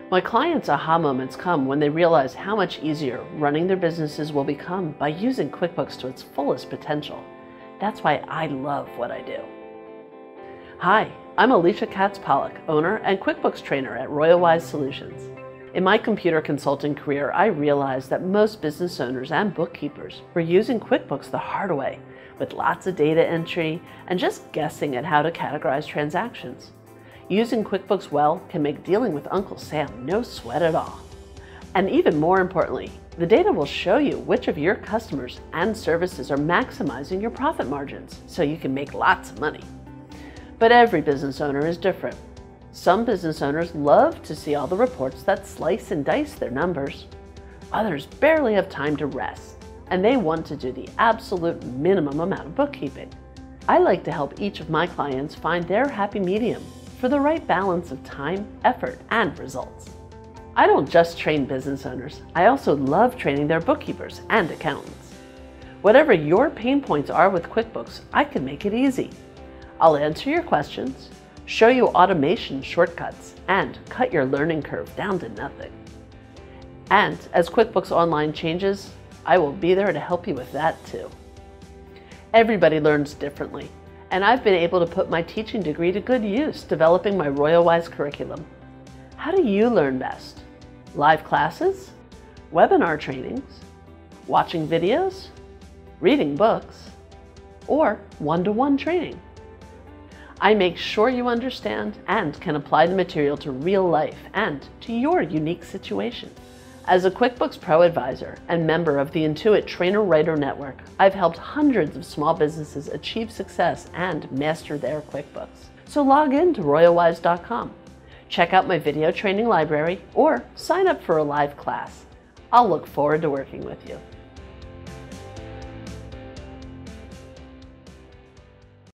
My clients' aha moments come when they realize how much easier running their businesses will become by using QuickBooks to its fullest potential. That's why I love what I do. Hi, I'm Alicia Katz Pollock, owner and QuickBooks trainer at Royalwise Solutions. In my computer consulting career, I realized that most business owners and bookkeepers were using QuickBooks the hard way, with lots of data entry and just guessing at how to categorize transactions. Using QuickBooks well can make dealing with Uncle Sam no sweat at all. And even more importantly, the data will show you which of your customers and services are maximizing your profit margins, so you can make lots of money. But every business owner is different. Some business owners love to see all the reports that slice and dice their numbers. Others barely have time to rest, and they want to do the absolute minimum amount of bookkeeping. I like to help each of my clients find their happy medium for the right balance of time, effort, and results. I don't just train business owners, I also love training their bookkeepers and accountants. Whatever your pain points are with QuickBooks, I can make it easy. I'll answer your questions, show you automation shortcuts, and cut your learning curve down to nothing. And as QuickBooks Online changes, I will be there to help you with that too. Everybody learns differently, and I've been able to put my teaching degree to good use developing my Royalwise curriculum. How do you learn best? Live classes? Webinar trainings? Watching videos? Reading books? Or one-to-one training? I make sure you understand and can apply the material to real life and to your unique situation. As a QuickBooks Pro advisor and member of the Intuit Trainer Writer Network, I've helped hundreds of small businesses achieve success and master their QuickBooks. So log in to Royalwise.com, check out my video training library, or sign up for a live class. I'll look forward to working with you.